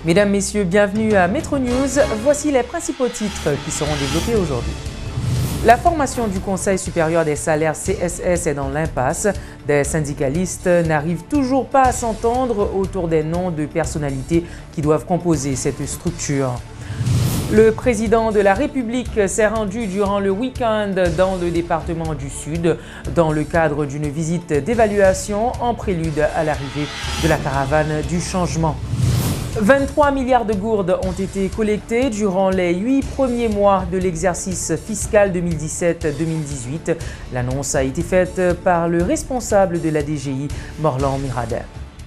Mesdames, Messieurs, bienvenue à Metro News. Voici les principaux titres qui seront développés aujourd'hui. La formation du Conseil supérieur des salaires CSS est dans l'impasse. Des syndicalistes n'arrivent toujours pas à s'entendre autour des noms de personnalités qui doivent composer cette structure. Le président de la République s'est rendu durant le week-end dans le département du Sud dans le cadre d'une visite d'évaluation en prélude à l'arrivée de la caravane du changement. 23 milliards de gourdes ont été collectées durant les 8 premiers mois de l'exercice fiscal 2017-2018. L'annonce a été faite par le responsable de la DGI, Morlan Miradin.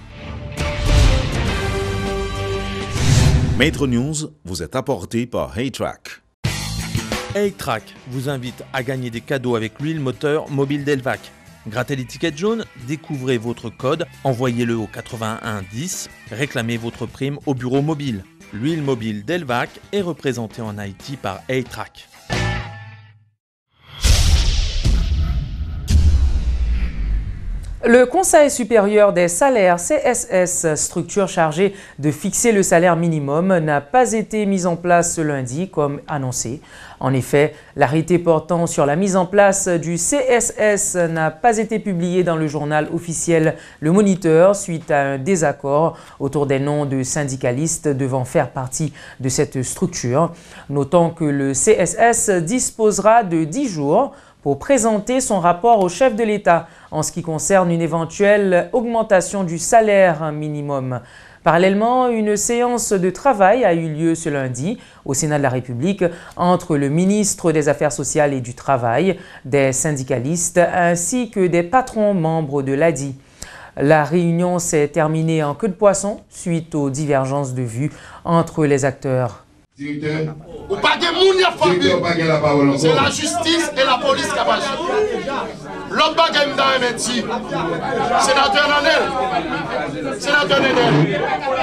Metro News vous est apporté par HeyTrack. HeyTrack vous invite à gagner des cadeaux avec l'huile moteur mobile Delvac. Grattez l'étiquette jaune, découvrez votre code, envoyez-le au 81 10, réclamez votre prime au bureau mobile. L'huile mobile Delvac est représentée en Haïti par HeyTrack. Le Conseil supérieur des salaires CSS, structure chargée de fixer le salaire minimum, n'a pas été mis en place ce lundi comme annoncé. En effet, l'arrêté portant sur la mise en place du CSS n'a pas été publié dans le journal officiel Le Moniteur suite à un désaccord autour des noms de syndicalistes devant faire partie de cette structure. Notons que le CSS disposera de 10 jours pour présenter son rapport au chef de l'État en ce qui concerne une éventuelle augmentation du salaire minimum. Parallèlement, une séance de travail a eu lieu ce lundi au Sénat de la République entre le ministre des Affaires sociales et du Travail, des syndicalistes ainsi que des patrons membres de l'ADI. La réunion s'est terminée en queue de poisson suite aux divergences de vues entre les acteurs. Directeur, c'est la justice et la police qui a agi. L'autre bagaille dans un métier. Sénateur Nanel. Sénateur Nanel.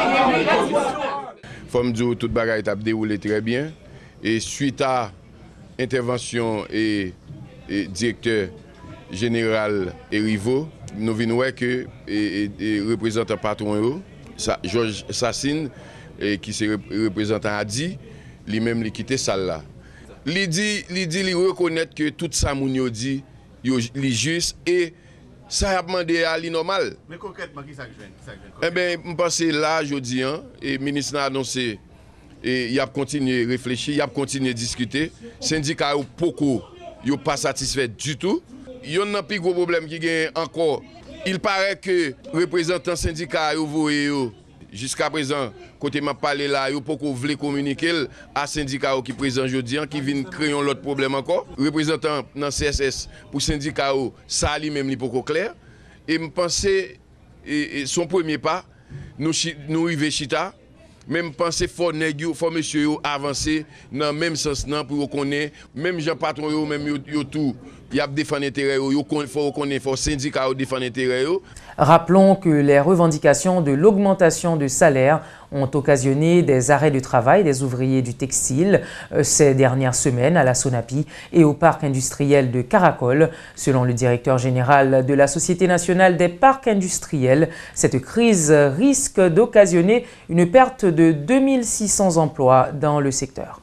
Comme dit, toute bagaille a déroulé très bien. Et suite à intervention et directeur général et Rivo, nous venons voir que représentant patron, Georges Sassine, qui se représentant a dit, lui-même il quitté salle là. Il reconnaît que tout ça moun yo dit, il juste et ça a demandé à l'inormal. Mais concrètement qui ça fait? Eh ben, je pense là aujourd'hui et le ministre a annoncé et il a continué à réfléchir, il a continué à discuter. Syndicat beaucoup, yo pas satisfait du tout. Il y a un plus gros problème qui gagne encore. Il paraît que représentants syndicats yo voyé yo jusqu'à présent, côté m'a parlé là, yo pas voulu communiquer à syndicat qui présent aujourd'hui qui viennent créer un autre problème encore. Représentant dans CSS pour syndicat ça lui même li pas clair et me penser son premier pas nous river chita même penser faut monsieur avancer dans même sens pour reconnaître même Jean patron yo même yo tout il y a défendre intérêt yo faut reconnaître faut syndicat défendre intérêt. Rappelons que les revendications de l'augmentation de salaire ont occasionné des arrêts de travail des ouvriers du textile ces dernières semaines à la Sonapi et au parc industriel de Caracol. Selon le directeur général de la Société nationale des parcs industriels, cette crise risque d'occasionner une perte de 2600 emplois dans le secteur.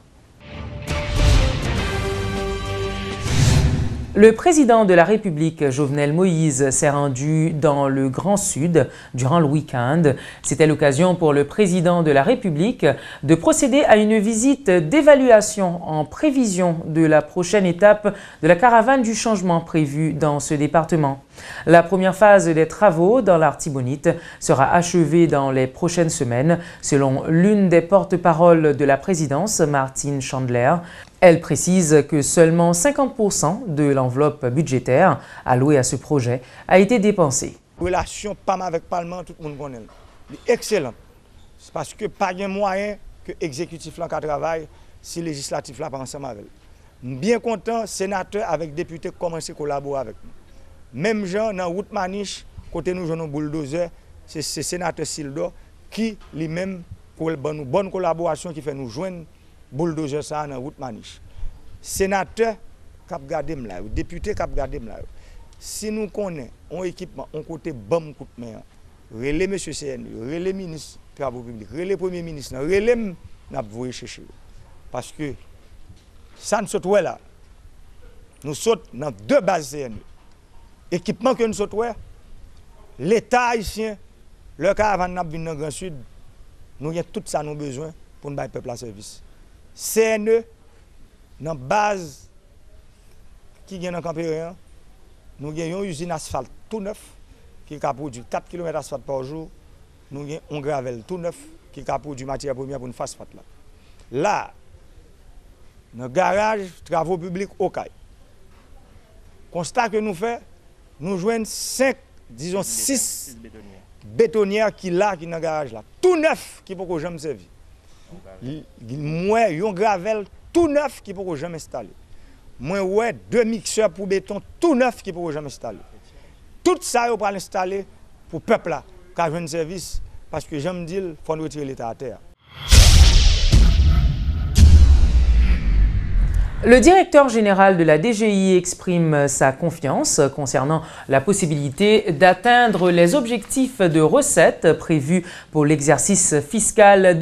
Le président de la République, Jovenel Moïse, s'est rendu dans le Grand Sud durant le week-end. C'était l'occasion pour le président de la République de procéder à une visite d'évaluation en prévision de la prochaine étape de la caravane du changement prévue dans ce département. La première phase des travaux dans l'Artibonite sera achevée dans les prochaines semaines, selon l'une des porte-paroles de la présidence, Martine Chandler. Elle précise que seulement 50% de l'enveloppe budgétaire allouée à ce projet a été dépensée. Relation PAM avec le Parlement, tout le monde connaît. Excellent. C'est parce que pas de moyen que l'exécutif travaille si le législatif là pas ensemble avec. Bien content, sénateur avec député commencer à collaborer avec nous. Même gens dans route Maniche, côté nous jouons bulldozer, c'est sénateur Sildo qui lui-même une bonne collaboration qui fait nous joindre bulldozer ça dans route Maniche. Sénateur cap garder là, député cap garder là. Si nous connaissons un équipement, on côté bam coup de main, relais monsieur CN, relais ministre travaux publics, relais Premier ministre, relais n'a pas chercher. Parce que ça ne saute là. Nous sautons dans 2 bases CNE. Équipement que nous sautons, l'État haïtien, le caravane n'a pas dans le Grand Sud, nous avons tout ça nous besoin pour nous mettre le peuple à service. CNE, dans la base qui est dans le Campéréan, nous avons une usine asphalte tout neuf qui a produit 4 km d'asphalte par jour. Nous avons un gravel tout neuf qui a produit matière première pour nous faire asphalte. Là, dans le garage, travaux publics au CAI. Constat que nous faisons, nous jouons 6 bétonnières qui là, qui dans le garage là. Tout neuf qui ne peut jamais servir. Moi, un gravel tout neuf qui ne peut jamais installer. Moi, 2 mixeurs pour béton tout neuf qui ne peut jamais installer. Tout ça, on va l'installer pour le peuple là, qui a un service, parce que j'aime dire, il faut retirer l'État à terre. Le directeur général de la DGI exprime sa confiance concernant la possibilité d'atteindre les objectifs de recettes prévus pour l'exercice fiscal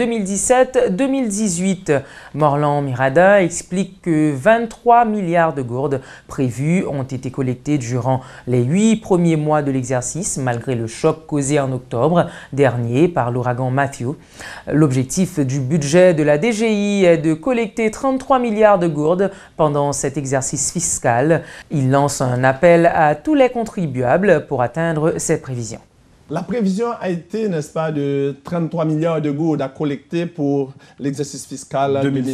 2017-2018. Morlan Mirada explique que 23 milliards de gourdes prévues ont été collectées durant les 8 premiers mois de l'exercice, malgré le choc causé en octobre dernier par l'ouragan Matthew. L'objectif du budget de la DGI est de collecter 33 milliards de gourdes pendant cet exercice fiscal. Il lance un appel à tous les contribuables pour atteindre cette prévision. La prévision a été, n'est-ce pas, de 33 milliards de gourdes à collecter pour l'exercice fiscal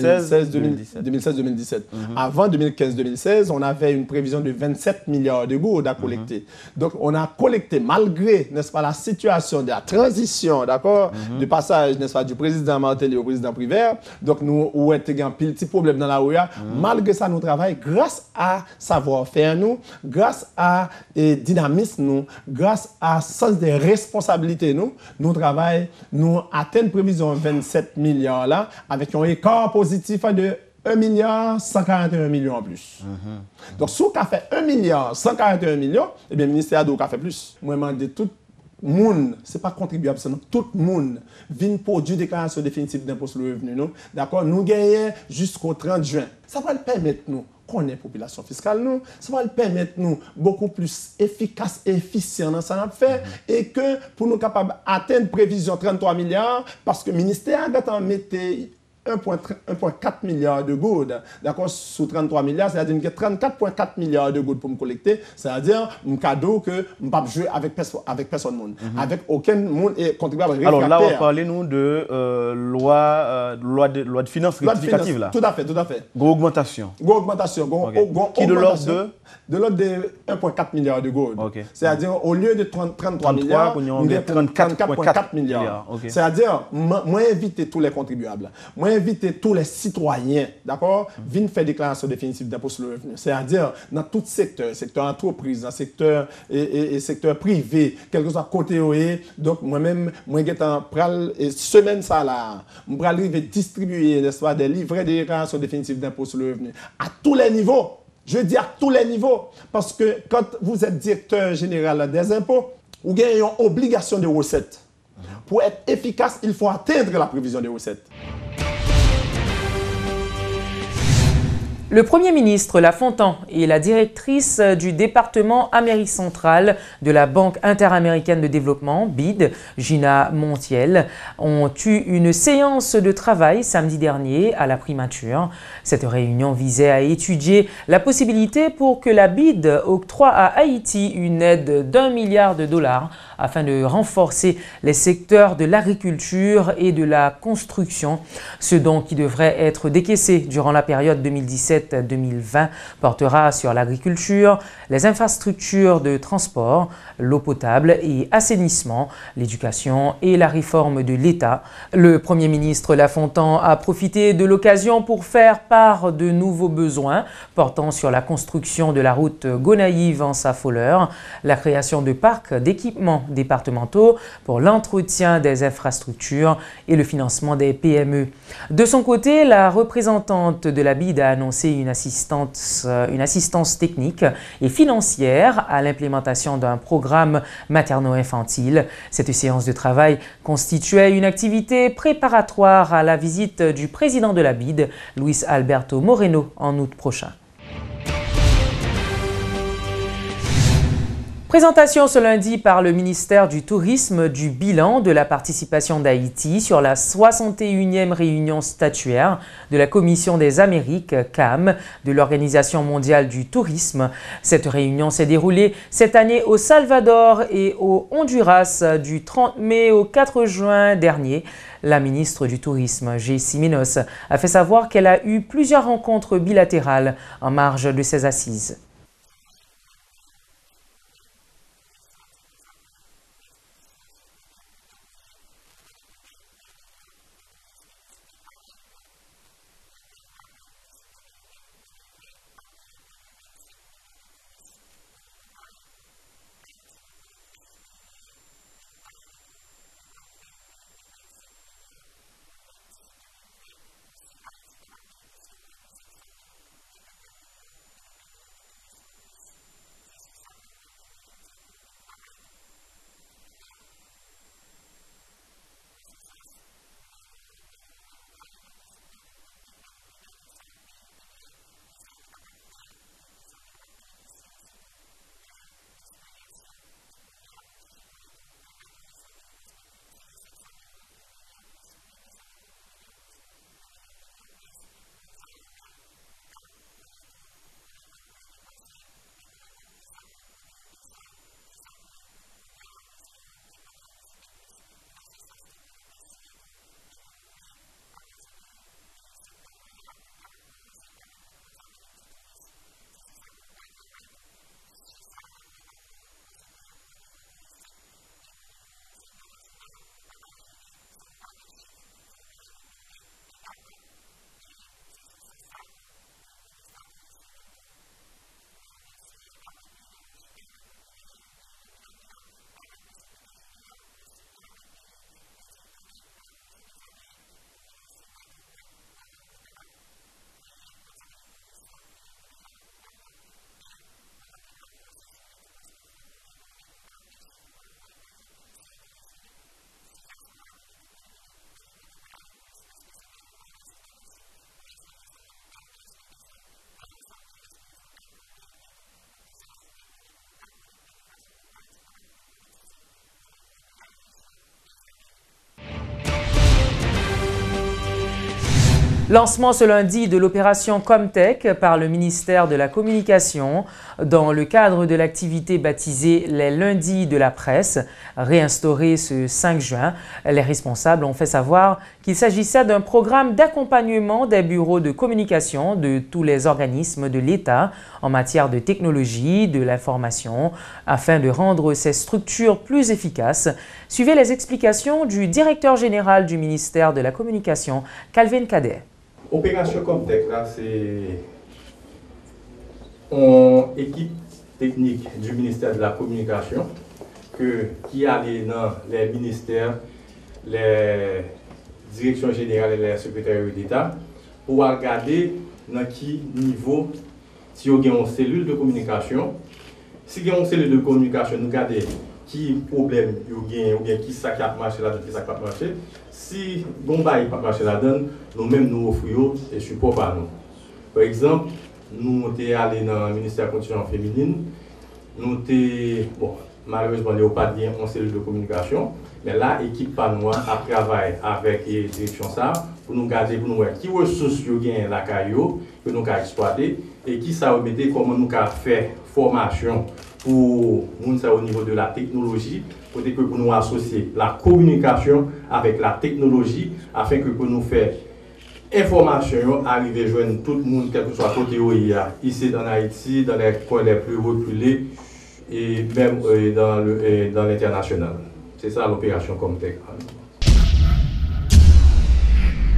2016-2017. Avant 2015-2016, on avait une prévision de 27 milliards de gourdes à collecter. Donc, on a collecté, malgré, n'est-ce pas, la situation de la transition, d'accord, du passage, n'est-ce pas, du président Martelly au président Privert. Donc, nous, où était un petit problème dans la OEA. Malgré ça, nous travaillons grâce à savoir-faire, nous, grâce à dynamisme, nous, grâce à sens des responsabilité, nous travaillons, nous atteignons prévision 27 milliards là, avec un écart positif de 1 milliard 141 millions en plus. Donc, si on a fait 1 milliard 141 millions, eh bien, le ministère a fait plus. Moi, je demande tout le monde, ce n'est pas contribuable, c'est tout le monde vient produire déclaration définitive d'impôt sur le revenu. D'accord? Nous gagnons jusqu'au 30 juin. Ça va le permettre, nous, qu'on ait population fiscale, nous, ça va le permettre, nous, beaucoup plus efficace et efficient dans ce qu'on a fait, et que pour nous capables d'atteindre prévision 33 milliards, parce que le ministère a mis 1,4 milliard de gourdes, d'accord, sous 33 milliards, c'est-à-dire qu'il y a 34,4 milliards de gourdes pour me collecter, c'est-à-dire un cadeau que je ne peux pas jouer avec personne monde, avec aucun monde et contribuable réfractaire. Alors là, on parlait nous de loi de finances rectificative là. Tout à fait, tout à fait. Augmentation. Qui de l'ordre de 1,4 milliard de gourdes. C'est-à-dire au lieu de 33 milliards, on a 34,4 milliards. C'est-à-dire, moi inviter tous les contribuables. Moi, inviter tous les citoyens, d'accord, viennent faire déclaration définitive d'impôt sur le revenu. C'est-à-dire, dans tout secteur entreprise, dans secteur privé, quel que soit côté OE, donc moi-même, moi, semaine ça là, je vais arriver distribuer, n'est-ce pas, des livrets de déclaration définitive d'impôt sur le revenu à tous les niveaux. Je dis à tous les niveaux, parce que quand vous êtes directeur général des impôts, vous avez une obligation de recettes. Pour être efficace, il faut atteindre la prévision des recettes. Le Premier ministre Lafontan et la directrice du département Amérique centrale de la Banque interaméricaine de développement, BID, Gina Montiel, ont eu une séance de travail samedi dernier à la primature. Cette réunion visait à étudier la possibilité pour que la BID octroie à Haïti une aide d'1 milliard de dollars afin de renforcer les secteurs de l'agriculture et de la construction. Ce don qui devrait être décaissé durant la période 2017-2020 portera sur l'agriculture, les infrastructures de transport, l'eau potable et assainissement, l'éducation et la réforme de l'État. Le Premier ministre Lafontan a profité de l'occasion pour faire part de nouveaux besoins portant sur la construction de la route Gonaïves-Ansa-Foleur, la création de parcs d'équipements départementaux pour l'entretien des infrastructures et le financement des PME. De son côté, la représentante de la BID a annoncé annoncer une assistance technique et financière à l'implémentation d'un programme materno-infantile. Cette séance de travail constituait une activité préparatoire à la visite du président de la BID, Luis Alberto Moreno, en août prochain. Présentation ce lundi par le ministère du Tourisme du bilan de la participation d'Haïti sur la 61e réunion statuaire de la Commission des Amériques, CAM, de l'Organisation mondiale du tourisme. Cette réunion s'est déroulée cette année au Salvador et au Honduras du 30 mai au 4 juin dernier. La ministre du Tourisme, Jessie Minos, a fait savoir qu'elle a eu plusieurs rencontres bilatérales en marge de ces assises. Lancement ce lundi de l'opération Comtech par le ministère de la Communication dans le cadre de l'activité baptisée les lundis de la presse, réinstaurée ce 5 juin. Les responsables ont fait savoir qu'il s'agissait d'un programme d'accompagnement des bureaux de communication de tous les organismes de l'État en matière de technologie, de l'information, afin de rendre ces structures plus efficaces. Suivez les explications du directeur général du ministère de la Communication, Calvin Cadet. Opération Comtech, là, c'est une équipe technique du ministère de la Communication qui allait dans les ministères, les directions générales et les secrétariats d'État pour regarder dans quel niveau, si vous avez une cellule de communication. Si vous avez une cellule de communication, nous regardons qui problème vous avez ou bien qui ça qui a marché là-dedans, qui ça qui a marché. Si vous n'avez pas marché là-dedans, nous-mêmes nous offrons des supports par nous. Par exemple, nous sommes allés dans le ministère de la Condition féminine. Nous bon, malheureusement, il n'y a pas bien en cellule de communication. Mais là, l'équipe par nous a travaillé avec la direction ça pour nous garder, pour nous voir qui ressources vous avez la caillou, que nous avons exploité et qui ça remettait comment nous avons fait formation pour nous au niveau de la technologie, pour que nous associer la communication avec la technologie afin que nous fassions information arriver à joindre tout le monde, quel que soit côté où il y a, ici dans Haïti, dans les coins les plus reculés et même dans l'international. C'est ça l'opération Comtech.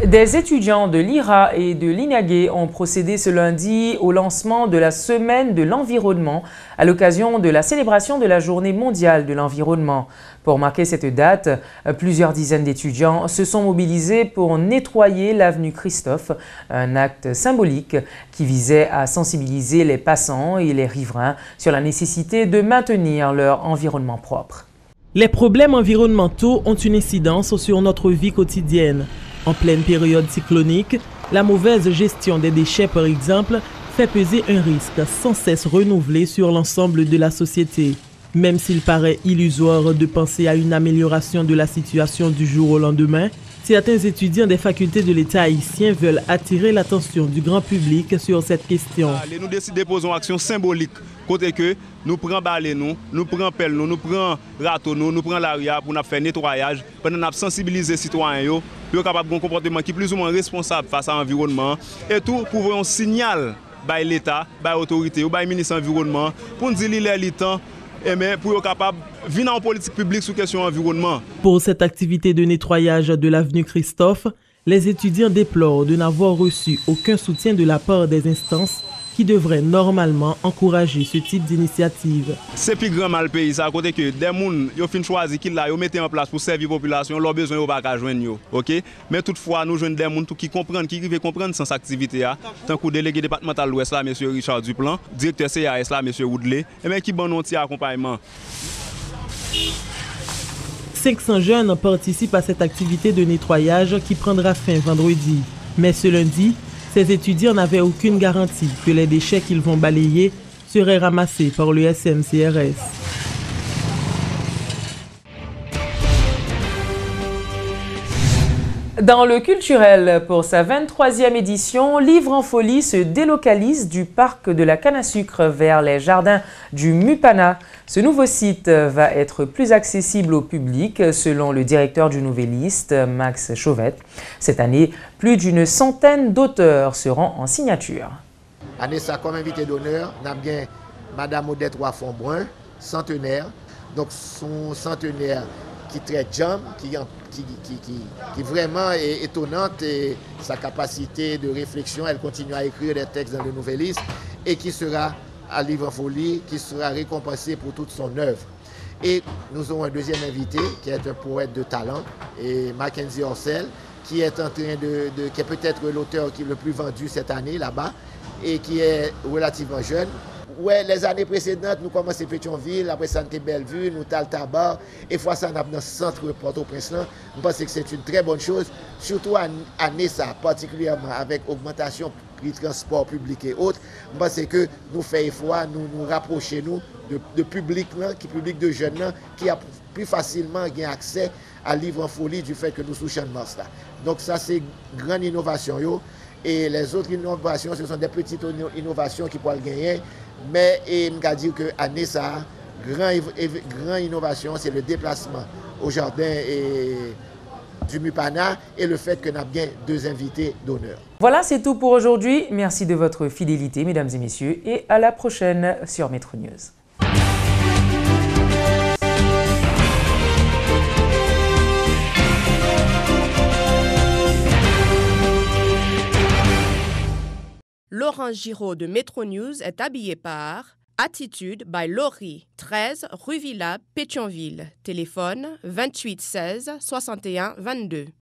Des étudiants de l'IRA et de l'INAGE ont procédé ce lundi au lancement de la Semaine de l'environnement à l'occasion de la célébration de la Journée mondiale de l'environnement. Pour marquer cette date, plusieurs dizaines d'étudiants se sont mobilisés pour nettoyer l'avenue Christophe, un acte symbolique qui visait à sensibiliser les passants et les riverains sur la nécessité de maintenir leur environnement propre. Les problèmes environnementaux ont une incidence sur notre vie quotidienne. En pleine période cyclonique, la mauvaise gestion des déchets, par exemple, fait peser un risque sans cesse renouvelé sur l'ensemble de la société. Même s'il paraît illusoire de penser à une amélioration de la situation du jour au lendemain, certains étudiants des facultés de l'État haïtien veulent attirer l'attention du grand public sur cette question. Nous décidons de poser une action symbolique, côté que nous prenons balai, nous prenons pelle, nous prenons râteau, nous prenons l'aria pour faire nettoyage, pour nous sensibiliser les citoyens, pour capables de un comportement qui est plus ou moins responsable face à l'environnement, et tout pour voir un signal par l'État, par l'autorité ou par le ministre de l'Environnement, pour nous dire qu'il est temps, pour être capable de venir en politique publique sur la question de l'environnement. Pour cette activité de nettoyage de l'avenue Christophe, les étudiants déplorent de n'avoir reçu aucun soutien de la part des instances qui devraient normalement encourager ce type d'initiative. C'est plus grand mal pays, ça à côté que des gens qui ont choisi qu'ils la mettent en place pour servir la population, leurs besoins ne pas joindre, OK? Mais toutefois nous joignons des gens qui comprennent, qui veulent comprendre sans activité tant que délégué départemental de l'Ouest là monsieur Richard Duplan, directeur CAS là monsieur Woodley, et mais qui bon un petit accompagnement. 500 jeunes participent à cette activité de nettoyage qui prendra fin vendredi. Mais ce lundi, ces étudiants n'avaient aucune garantie que les déchets qu'ils vont balayer seraient ramassés par le SMCRS. Dans le culturel, pour sa 23e édition, Livre en folie se délocalise du parc de la canne à sucre vers les jardins du Mupana. Ce nouveau site va être plus accessible au public, selon le directeur du Nouvelliste, Max Chauvette. Cette année, plus d'une centaine d'auteurs seront en signature. Anessa, comme invité d'honneur, on a bien Madame Odette Roy-Fonbrun, centenaire. Donc son centenaire qui traite jam, qui vraiment est étonnante et sa capacité de réflexion, elle continue à écrire des textes dans le Nouvelliste et qui sera à Livre en folie, qui sera récompensé pour toute son œuvre. Et nous avons un deuxième invité qui est un poète de talent, et Mackenzie Orsel, qui est en train qui est peut-être l'auteur qui est le plus vendu cette année là-bas et qui est relativement jeune. Ouais, les années précédentes, nous commençons Pétionville, après ça, nous Bellevue, nous avons Tabar, et fois ça, nous avons dans le centre de Port-au-Prince. Nous pensons que c'est une très bonne chose, surtout à Nessa, particulièrement avec l'augmentation du transport public et autres. Nous pensons que nous faisons effort, nous rapprocher de public, qui public de jeunes, qui a plus facilement accès à Livre en folie du fait que nous sommes Champ de Mars. Donc ça, c'est une grande innovation. Et les autres innovations, ce sont des petites innovations qui peuvent gagner. Mais je peux dire qu'à Nessa, grande innovation, c'est le déplacement au jardin du Mupana et le fait que nous avons bien deux invités d'honneur. Voilà, c'est tout pour aujourd'hui. Merci de votre fidélité, mesdames et messieurs, et à la prochaine sur Metro News. Laurent Giraud de Metro News est habillé par Attitude by Laurie, 13 rue Villa, Pétionville. Téléphone 28 16 61 22.